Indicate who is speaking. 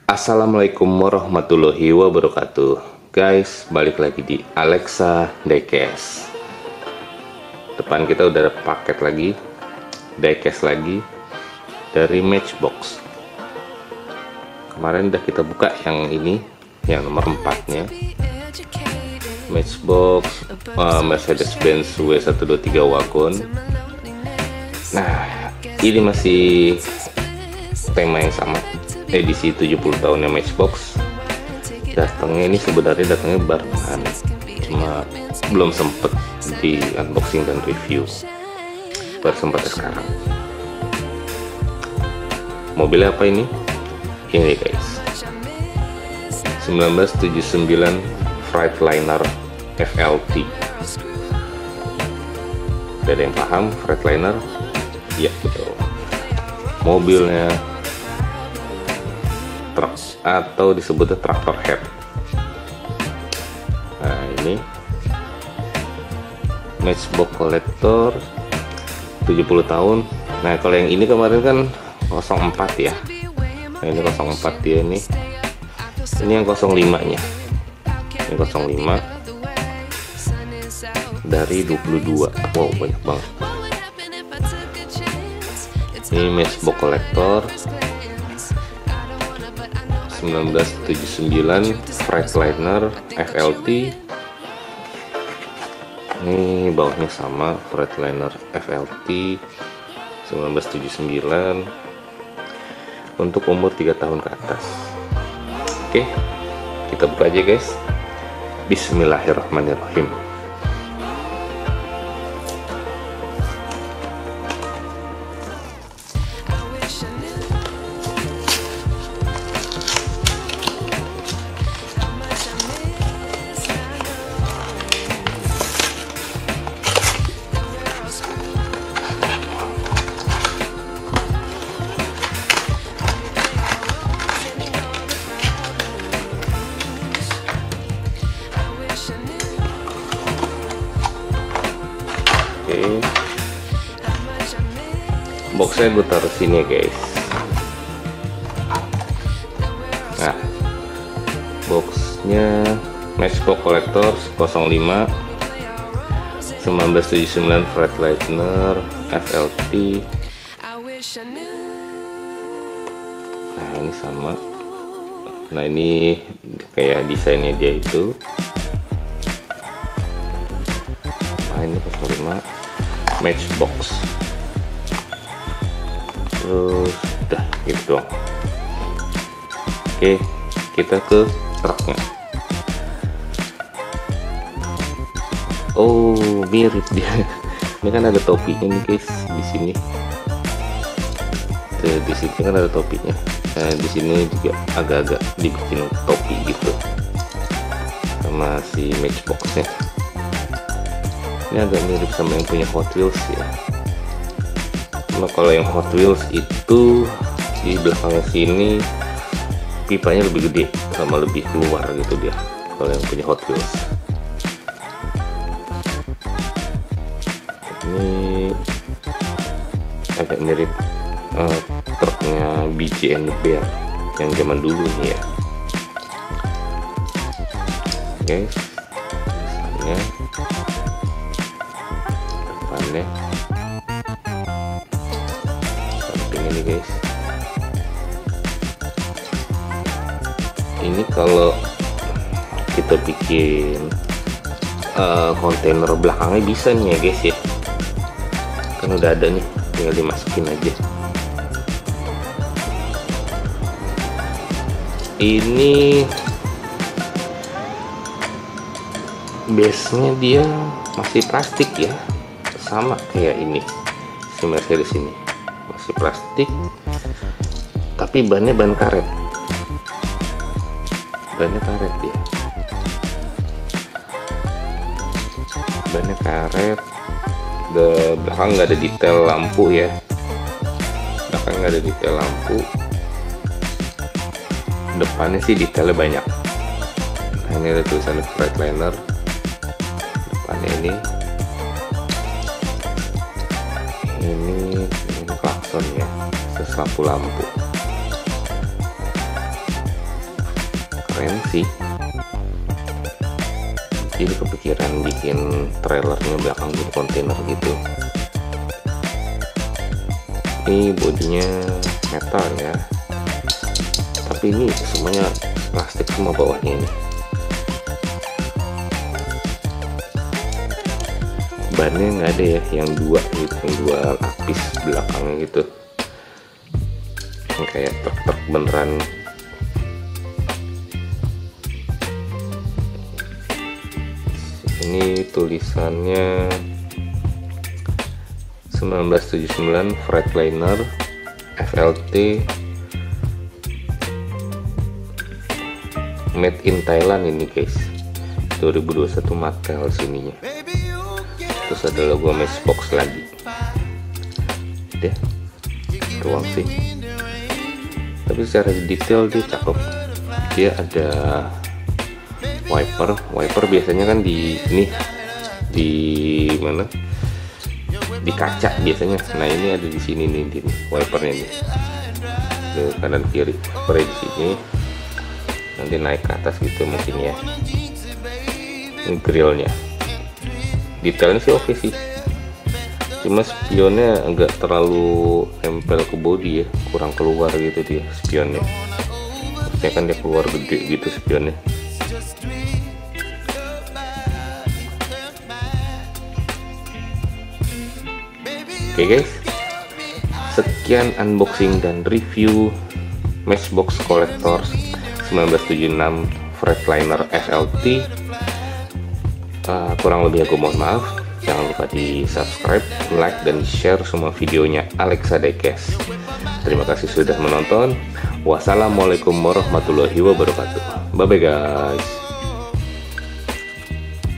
Speaker 1: Assalamualaikum warahmatullahi wabarakatuh. Guys, balik lagi di Alexa Diecast. Depan kita udah ada paket lagi, diecast lagi dari Matchbox. Kemarin udah kita buka yang ini, yang nomor 4-nya. Matchbox Mercedes-Benz W123 Wagon. Nah, ini masih tema yang sama, edisi 70 tahunnya Matchbox. Datangnya ini sebenarnya datangnya barengan, cuma belum sempet di unboxing dan review, baru sempet sekarang. Mobilnya apa ini? Ini guys, 1979 Freightliner FLT. Ada yang paham Freightliner? Ya betul, mobilnya truk atau disebutnya traktor head. Nah, ini Matchbox Collector 70 tahun. Nah, kalau yang ini kemarin kan 04 ya. Nah, ini 04 dia nih. Ini yang 05 nya. Ini 05 dari 22. Wow, banyak banget. Ini Matchbox Collector 1979 Freightliner FLT. Ini bawahnya sama, Freightliner FLT 1979 untuk umur 3 tahun ke atas. Oke, kita buka aja guys. Bismillahirrahmanirrahim. Oke, boxnya gue taruh sini ya guys. Nah, boxnya Matchbox Collector 05 1979 Freightliner FLT. Nah, ini sama. Nah, ini kayak desainnya dia itu. Nah, ini 05 Matchbox. Terus udah gitu doang. Oke, kita ke truknya. Oh, mirip dia. Ini kan ada topinya nih guys di sini. Tuh, di sini kan ada topinya. Nah, di sini juga agak-agak dibikin topi gitu sama si Matchboxnya. Ini agak mirip sama yang punya Hot Wheels ya. Cuma kalau yang Hot Wheels itu di belakangnya sini pipanya lebih gede sama lebih keluar gitu dia. Kalau yang punya Hot Wheels ini agak mirip truknya BJ and the Bear yang zaman dulu nih ya. Guys, misalnya depannya samping ini guys. Ini kalau kita bikin kontainer belakangnya bisa nih ya guys ya, kan udah ada nih, tinggal dimasukin aja. Ini base-nya dia masih plastik ya, sama kayak ini si Mercedes ini, masih plastik tapi bannya ban karet. Bannya karet dia, bannya karet. Di belakang nggak ada detail lampu ya, belakang nggak ada detail lampu. Depannya sih detailnya banyak. Nah, ini ada tulisan Freightliner depannya ini klakson ya, terus lampu-lampu. keren sih. Jadi kepikiran bikin trailernya belakang di kontainer gitu. Ini bodinya metal ya, tapi ini semuanya plastik semua bawahnya ini. Bannya nggak ada ya, yang dua gitu, yang dua lapis belakangnya gitu, yang kayak truk-truk beneran. Ini tulisannya 1979 Freightliner FLT made in Thailand ini guys, 2021 Mattel sininya. Terus ada logo Matchbox lagi. Deh, doang sih. Tapi secara detail dia cakep. Dia ada wiper biasanya kan di ini, di mana, di kaca biasanya. Nah ini ada di sini nih, di wipernya nih, ke kanan kiri wiper di sini, nanti naik ke atas gitu mungkin ya. Ini grillnya, detailnya sih oke sih, cuma spionnya agak terlalu nempel ke body ya, kurang keluar gitu dia spionnya. Maksudnya kan dia keluar gede gitu spionnya. Oke guys, sekian unboxing dan review Matchbox Collector 1976 Freightliner FLT. Kurang lebih aku mohon maaf. Jangan lupa di subscribe, like, dan share semua videonya Alexa Diecast. Terima kasih sudah menonton. Wassalamualaikum warahmatullahi wabarakatuh. Bye bye guys.